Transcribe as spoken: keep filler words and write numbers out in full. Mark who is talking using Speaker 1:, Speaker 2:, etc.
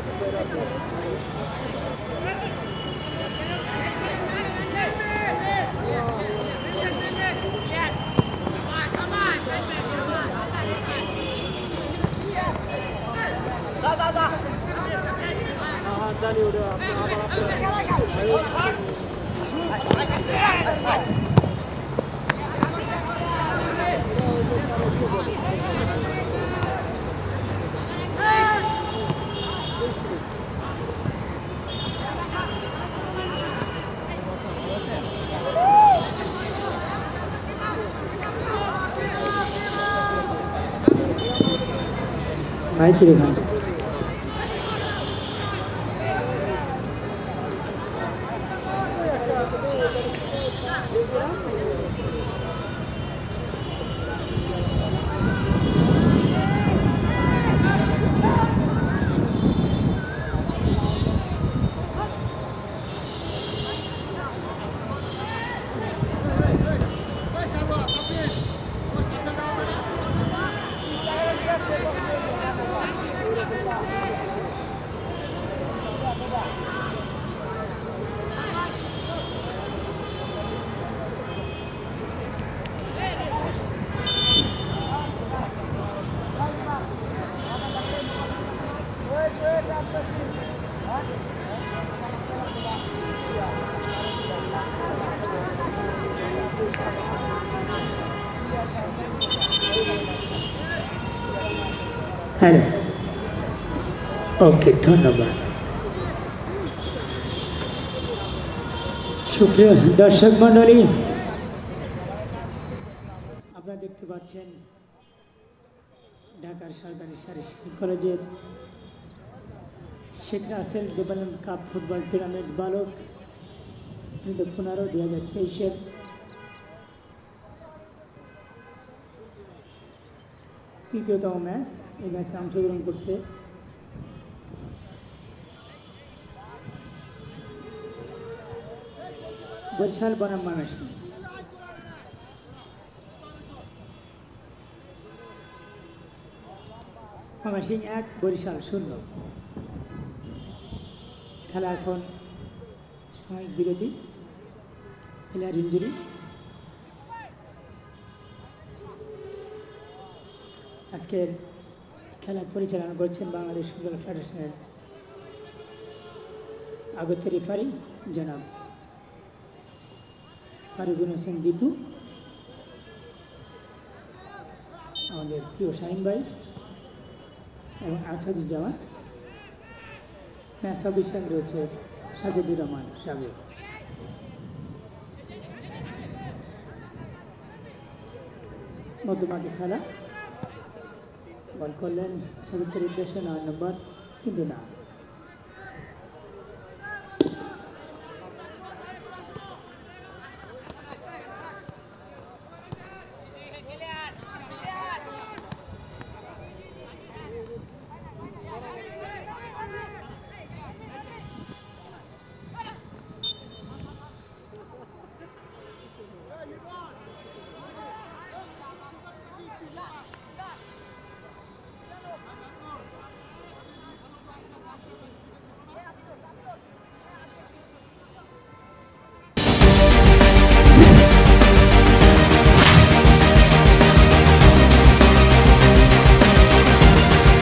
Speaker 1: Baik, terima kasih. Hello, okay, ধন্যবাদ। সুপ্রিয় দর্শক মণ্ডলী, আপনারা দেখতে পাচ্ছেন ঢাকার সরকারি শারীরিক কলেজের Sheikh Russel development cup football tournament বালক পনেরো দুই হাজার তেইশের তৃতীয়তম ম্যাচ। এই ম্যাচে অংশগ্রহণ করছে বরিশাল বনাম ময়মনসিংহ। ময়মনসিংহ এক, বরিশাল শূন্য। খেলা এখন সাময়িক বিরতি, প্লেয়ার ইনজুরি। আজকের খেলা পরিচালনা করছেন বাংলাদেশ ফুটবল ফেডারেশনের আগত রেফারি জনাব ফারুকুন হোসেন দীপু, আমাদের প্রিয় শাহিন ভাই এবং আসাদুজ্জামান। ম্যাচ অফিসার রয়েছে সাজেদুর রহমান সাগর। মধ্যমাঠে খেলা, বল করলেন সাবিত্রের উদ্দেশ্যে নয় নম্বর, কিন্তু না,